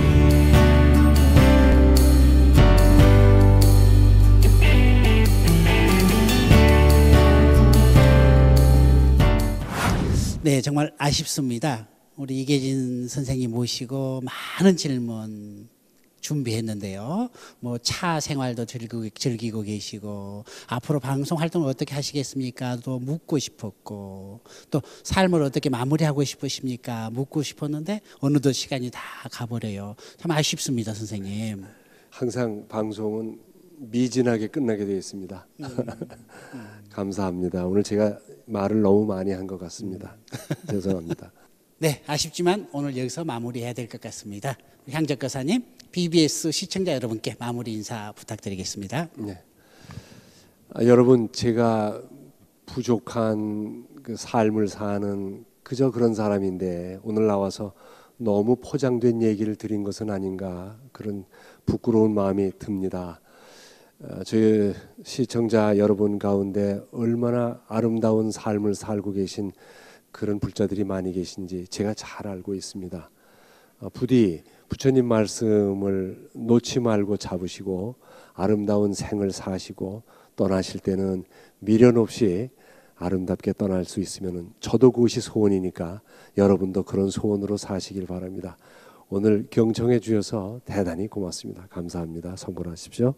네, 정말 아쉽습니다. 우리 이계진 선생님 모시고 많은 질문 준비했는데요. 뭐 차 생활도 즐기고, 즐기고 계시고 앞으로 방송 활동을 어떻게 하시겠습니까? 또 묻고 싶었고 또 삶을 어떻게 마무리하고 싶으십니까? 묻고 싶었는데 어느덧 시간이 다 가버려요. 참 아쉽습니다, 선생님.
항상 방송은 미진하게 끝나게 되어 있습니다.
음, 음.
감사합니다. 오늘 제가 말을 너무 많이 한 것 같습니다. 죄송합니다.
네, 아쉽지만 오늘 여기서 마무리해야 될 것 같습니다. 향적거사님, 비비에스 시청자 여러분께 마무리 인사 부탁드리겠습니다.
네. 아, 여러분 제가 부족한 그 삶을 사는 그저 그런 사람인데 오늘 나와서 너무 포장된 얘기를 드린 것은 아닌가 그런 부끄러운 마음이 듭니다. 어, 저희 시청자 여러분 가운데 얼마나 아름다운 삶을 살고 계신 그런 불자들이 많이 계신지 제가 잘 알고 있습니다. 어, 부디 부처님 말씀을 놓지 말고 잡으시고 아름다운 생을 사시고 떠나실 때는 미련 없이 아름답게 떠날 수 있으면 저도 그것이 소원이니까 여러분도 그런 소원으로 사시길 바랍니다. 오늘 경청해 주셔서 대단히 고맙습니다. 감사합니다. 성불하십시오.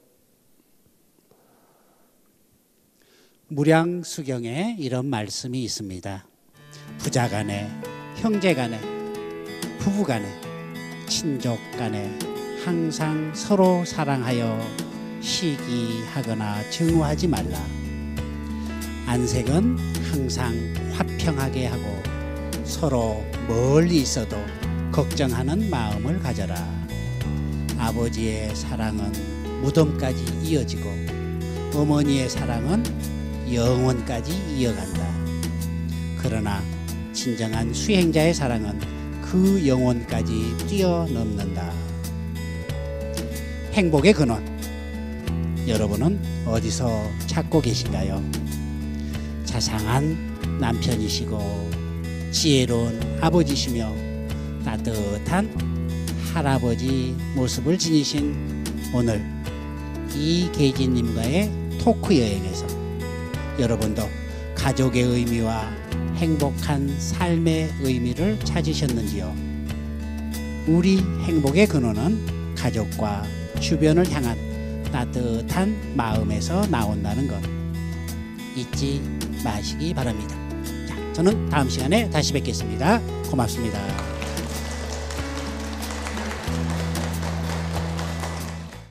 무량수경에 이런 말씀이 있습니다. 부자간에, 형제간에, 부부간에, 친족간에 항상 서로 사랑하여 시기하거나 증오하지 말라. 안색은 항상 화평하게 하고 서로 멀리 있어도 걱정하는 마음을 가져라. 아버지의 사랑은 무덤까지 이어지고 어머니의 사랑은 영원까지 이어간다. 그러나 진정한 수행자의 사랑은 그 영혼까지 뛰어넘는다. 행복의 근원, 여러분은 어디서 찾고 계신가요? 자상한 남편이시고 지혜로운 아버지시며 따뜻한 할아버지 모습을 지니신 오늘 이계진님과의 토크 여행에서 여러분도 가족의 의미와 행복한 삶의 의미를 찾으셨는지요? 우리 행복의 근원은 가족과 주변을 향한 따뜻한 마음에서 나온다는 것 잊지 마시기 바랍니다. 자, 저는 다음 시간에 다시 뵙겠습니다. 고맙습니다.